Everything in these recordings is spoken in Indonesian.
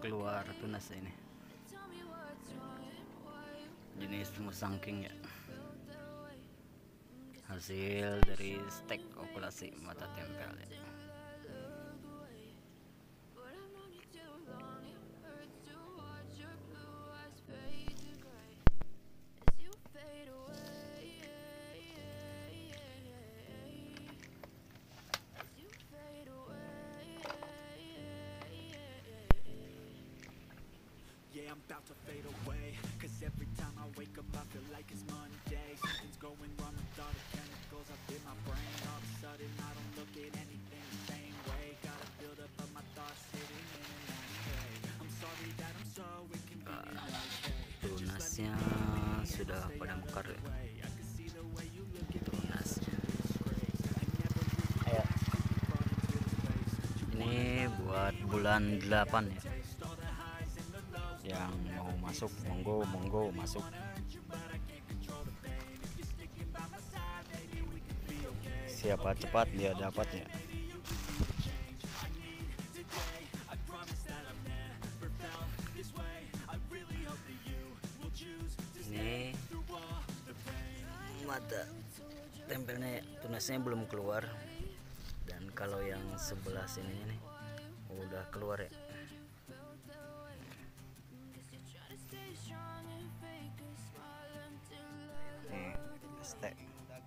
keluar tunas ini, jenis musangking ya, hasil dari stek okulasi mata tempel ya. Yeah, I'm about to fade away, cause every time I wake up I feel like it's Monday. Something's going wrong with all the chemicals up in my brain. All of a sudden I don't look at anything the same way. Gotta build up of my thoughts sitting in an ashtray. I'm sorry that I'm so inconvenient like, hey, Tunasnya sudah pada mekar ya. Tunasnya ayo, ini buat bulan 8 ya. Yang mau masuk monggo masuk. Siapa cepat dia dapat ya. Ini mata tempelnya tunasnya belum keluar, dan kalau yang sebelah sininya nih udah keluar ya. Nih stek.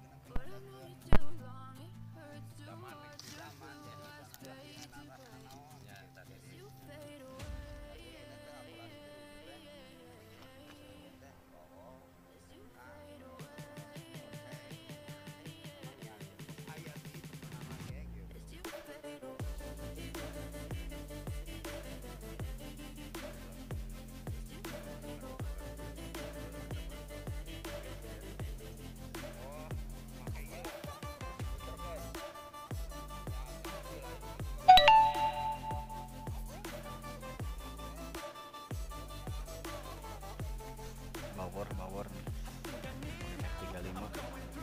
Bawor 35.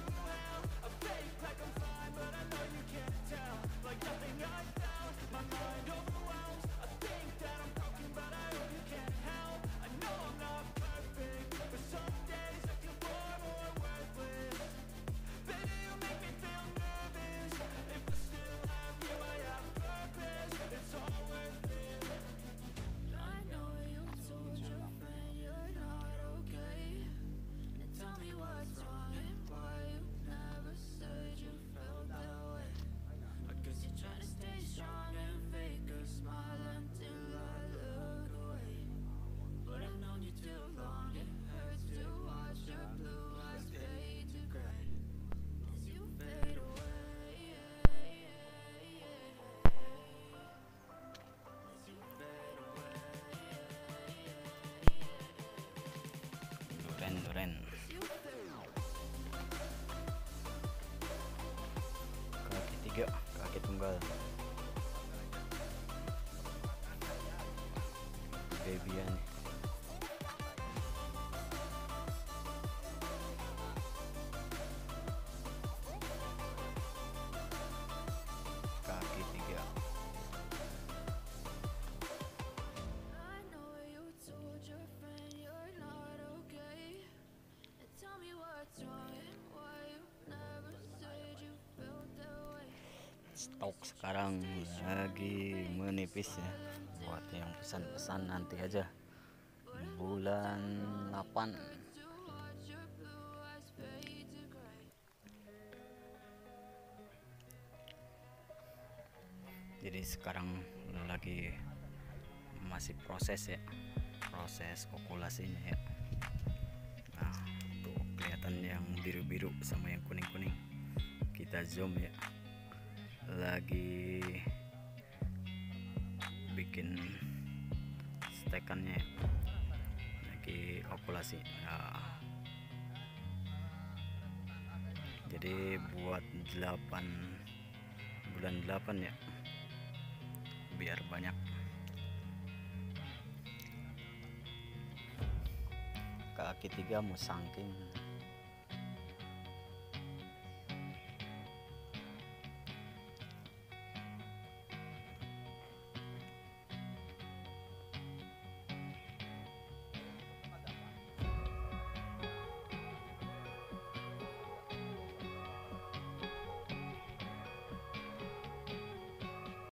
Duren kaki 3, kaki tunggal babyan. Kaki 3. Stok sekarang lagi menipis ya. Buat yang pesan-pesan nanti aja bulan 8. Jadi sekarang lagi masih proses ya, proses okulasinya ya. Nah, tuh kelihatan yang biru-biru sama yang kuning-kuning. Kita zoom ya. Lagi bikin stekannya, lagi okulasi. Nah, jadi buat bulan 8 ya, biar banyak. Kaki 3 musangking.